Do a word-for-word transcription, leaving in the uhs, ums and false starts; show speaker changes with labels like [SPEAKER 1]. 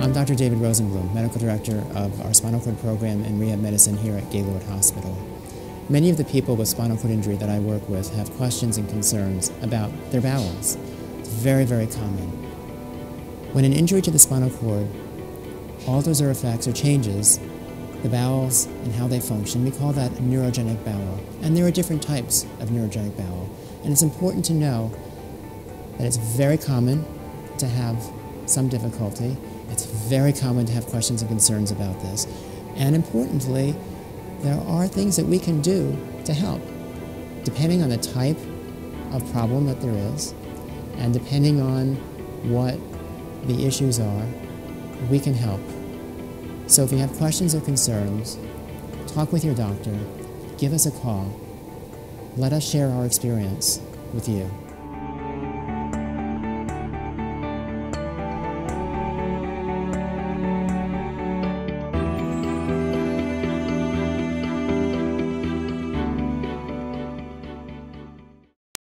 [SPEAKER 1] I'm Doctor David Rosenblum, Medical Director of our Spinal Cord Program and Rehab Medicine here at Gaylord Hospital. Many of the people with spinal cord injury that I work with have questions and concerns about their bowels. It's very, very common. When an injury to the spinal cord alters or affects or changes the bowels and how they function, we call that a neurogenic bowel. And there are different types of neurogenic bowel. And it's important to know that it's very common to have some difficulty. It's very common to have questions and concerns about this. And importantly, there are things that we can do to help, depending on the type of problem that there is, and depending on what the issues are, we can help. So if you have questions or concerns, talk with your doctor, give us a call, let us share our experience with you.